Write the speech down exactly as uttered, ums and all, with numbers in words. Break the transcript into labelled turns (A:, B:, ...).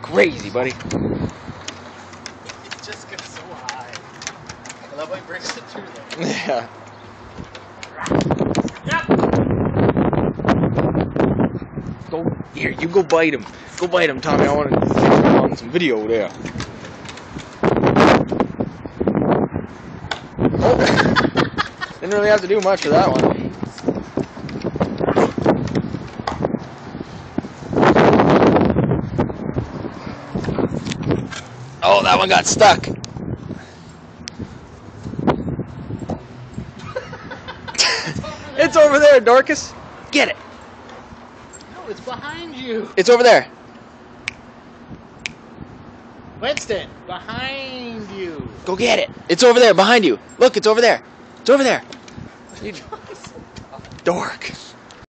A: crazy, buddy.
B: It just gets so high. I love how he breaks it through there.
A: Yeah. Go here. You go bite him. Go bite him, Tommy. I want to get on some video there. Oh. Didn't really have to do much for that one. Oh, that one got stuck. It's over there, Dorcas. Get it.
B: No, it's behind you.
A: It's over there.
B: Winston, behind you.
A: Go get it. It's over there, behind you. Look, it's over there. It's over there. You dork.